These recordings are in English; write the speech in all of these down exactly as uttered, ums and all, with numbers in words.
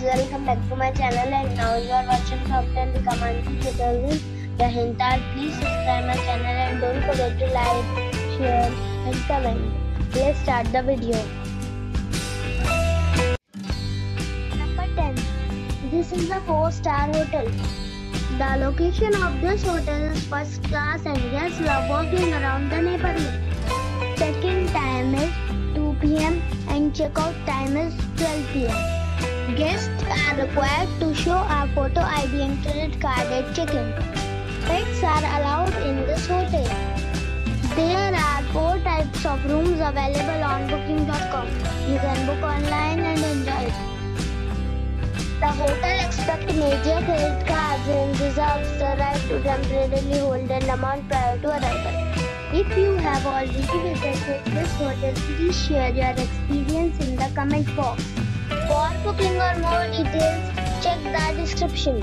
welcome back to my channel, and now you are watching Hotel the Command tutorial. The Hintar, please subscribe my channel and don't forget to like, share and comment. Let's start the video. Number ten. This is a four star hotel. The location of this hotel is first class and guests love walking around the neighborhood. Check-in time is two p m and check-out time is twelve p m Guests are required to show a photo I D and credit card at check-in. Pets are allowed in this hotel. There are four types of rooms available on booking dot com. You can book online and enjoy it. The hotel accepts major credit cards and reserves the right to temporarily hold an amount prior to arrival. If you have already visited this hotel, please share your experience in the comment box. For booking or more details, check the description.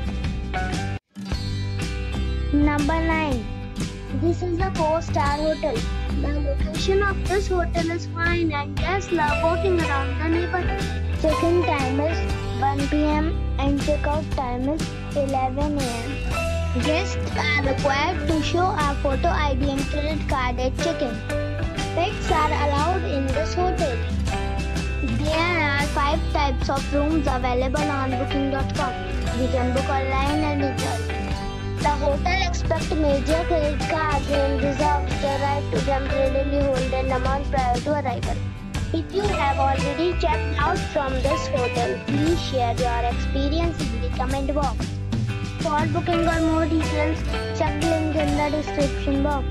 Number nine. This is a four star hotel. The location of this hotel is fine and guests love walking around the neighborhood. Check-in time is one p m and check-out time is eleven a m Guests are required to show a photo I D and credit card at check-in. Pets are allowed in this hotel. There are five types of rooms available on booking dot com. You can book online and enjoy it. The hotel accepts major credit cards and reserves the right to temporarily hold an amount prior to arrival. If you have already checked out from this hotel, please share your experience in the comment box. For booking or more details, check the link in the description box.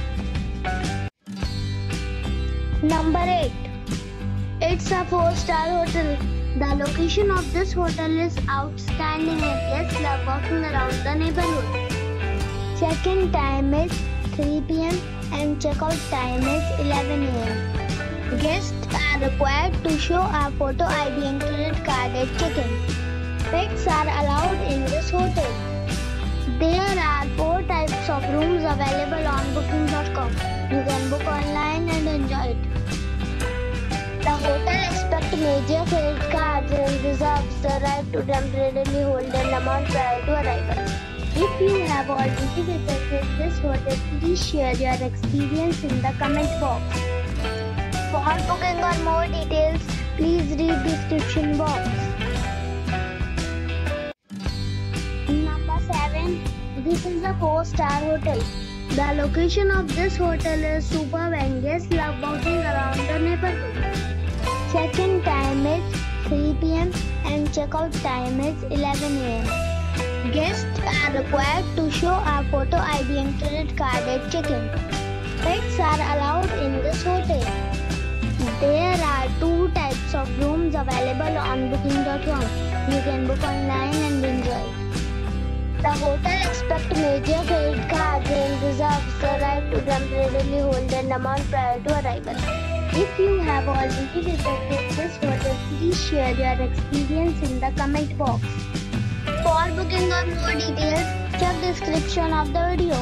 Number eight. It's a four star hotel. The location of this hotel is outstanding and guests love walking around the neighborhood. Check-in time is three p m and check-out time is eleven a m Guests are required to show a photo I D and credit card at check-in. Pets are allowed in this hotel. There are four types of rooms available on booking dot com. You can book online and enjoy it. The hotel accepts major credit cards and reserves the right to temporarily hold an amount prior to arrival. If you have already visited this hotel, please share your experience in the comment box. For booking or more details, please read the description box. Number seven. This is a four star hotel. The location of this hotel is superb and guests love walking around the neighborhood. Check-in time is three p m and check-out time is eleven a m Guests are required to show a photo I D and credit card at check-in. Pets are allowed in this hotel. There are two types of rooms available on booking dot com. You can book online and enjoy it. The hotel accepts major credit cards and reserves the right to temporarily hold an amount prior to arrival. If you have already visited this hotel, please share your experience in the comment box. For booking or more details, check the description of the video.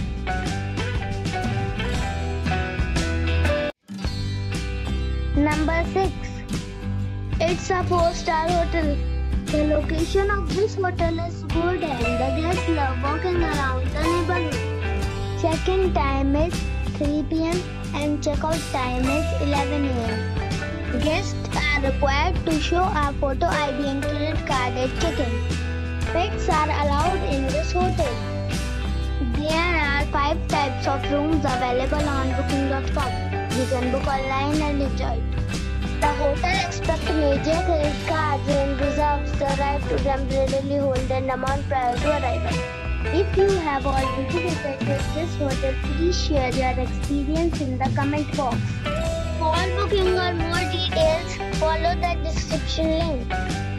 Number six. It's a four star hotel. The location of this hotel is good and the guests love walking around the neighborhood. Check-in time is three p m and check-out time is eleven a m Guests are required to show a photo I D and credit card at check-in. Pets are allowed in this hotel. There are five types of rooms available on booking dot com. You can book online and enjoy it. The hotel accepts major credit cards and reserves the right to temporarily hold an amount prior to arrival. If you have already visited this hotel, please share your experience in the comment box. For booking or more details, follow the description link.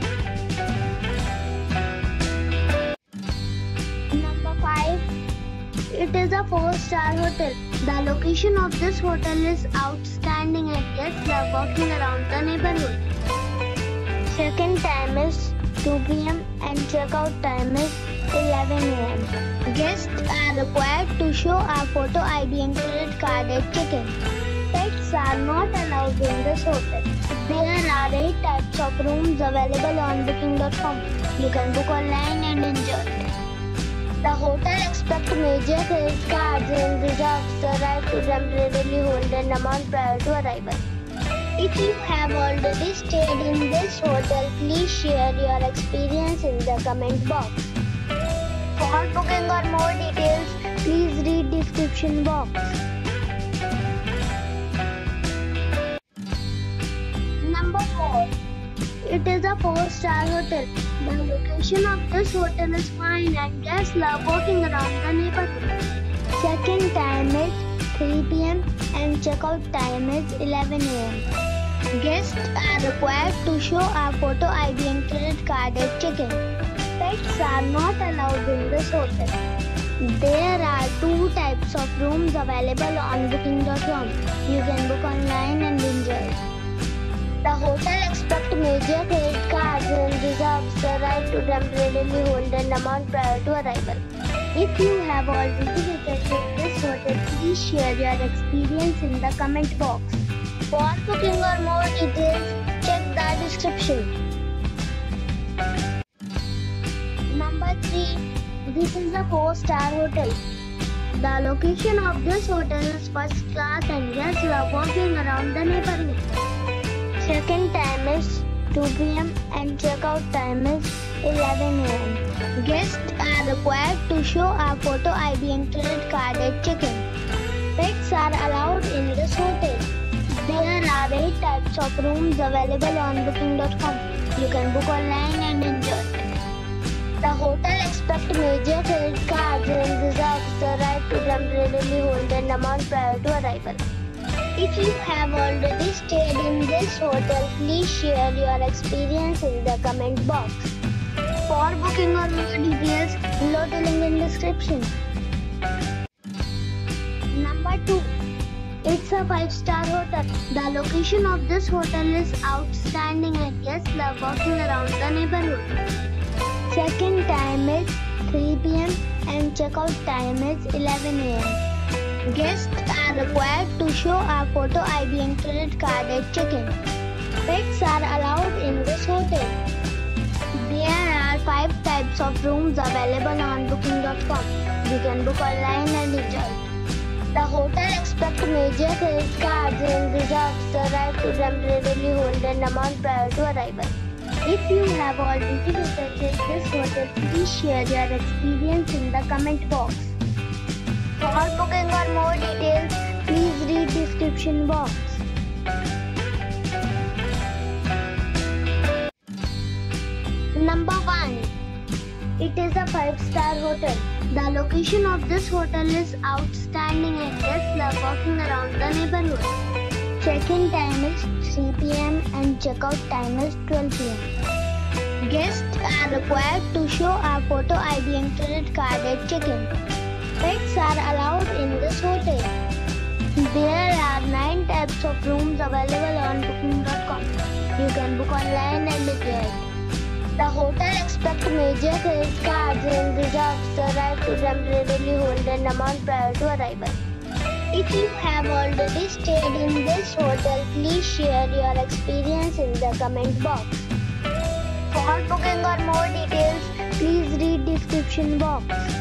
Number five. It is a four star hotel. The location of this hotel is outstanding and guests love walking around the neighborhood. Check-in time is two p m and check-out time is eleven a m Guests are required to show a photo I D and credit card at check-in. Pets are not allowed in this hotel. There are eight types of rooms available on booking dot com. You can book online and enjoy it. The hotel accepts major credit cards and reserves the right to temporarily hold an amount prior to arrival. If you have already stayed in this hotel, please share your experience in the comment box. For booking or more details, please read description box. Number four. It is a four-star hotel. The location of this hotel is fine and guests love walking around the neighborhood. Check-in time is three p m and check-out time is eleven a m Guests are required to show a photo I D and credit card at check-in. Pets are not allowed in this hotel. There are two types of rooms available on booking dot com. You can book online and enjoy. The hotel accepts major credit cards and reserves the right to temporarily hold an amount prior to arrival. If you have already visited this hotel, please share your experience in the comment box. For booking or more details, check the description. Number three. This is a four-star hotel. The location of this hotel is first class and guests love walking around the neighborhood. Check-in time is two p m and check-out time is eleven a m Guests are required to show a photo I D and credit card at check-in. Pets are allowed in this hotel. There are eight types of rooms available on booking dot com. You can book online and enjoy it. The hotel accepts major credit cards and reserves the right to temporarily hold an amount prior to arrival. If you have already stayed in this hotel, please share your experience in the comment box. For booking or more details, below the link in description. Number two. It's a five-star hotel. The location of this hotel is outstanding and guests love walking around the neighborhood. Check-in time is three p m and check-out time is eleven a m Guests are required to show a photo I D and credit card at check-in. Pets are allowed in this hotel. There are five types of rooms available on booking dot com. You can book online and enjoy it. The hotel accepts major credit cards and reserves the right to temporarily hold an amount prior to arrival. If you have already visited this hotel, please share your experience in the comment box. For booking or more details, please read description box. Number one. It is a five-star hotel. The location of this hotel is outstanding and guests love walking around the neighborhood. Check-in time is three p m and check-out time is twelve p m Guests are required to show a photo I D and credit card at check-in. Pets are allowed in this hotel. There are nine types of rooms available on booking dot com. You can book online and enjoy it. The hotel accepts major credit cards and reserves the right to temporarily hold an amount prior to arrival. If you have already stayed in this hotel, please share your experience in the comment box. For booking or more details, please read description box.